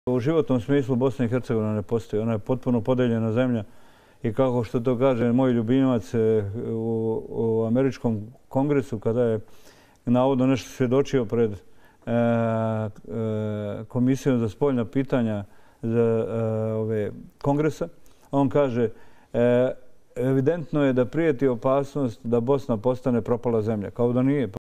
U životnom smislu Bosna i Hercegovina ne postoji. Ona je potpuno podeljena zemlja i kako što to kaže moj ljubimac u američkom kongresu kada je navodno nešto svjedočio pred Komisijom za spoljna pitanja kongresa, on kaže evidentno je da prijeti opasnost da Bosna postane propala zemlja. Kao da nije.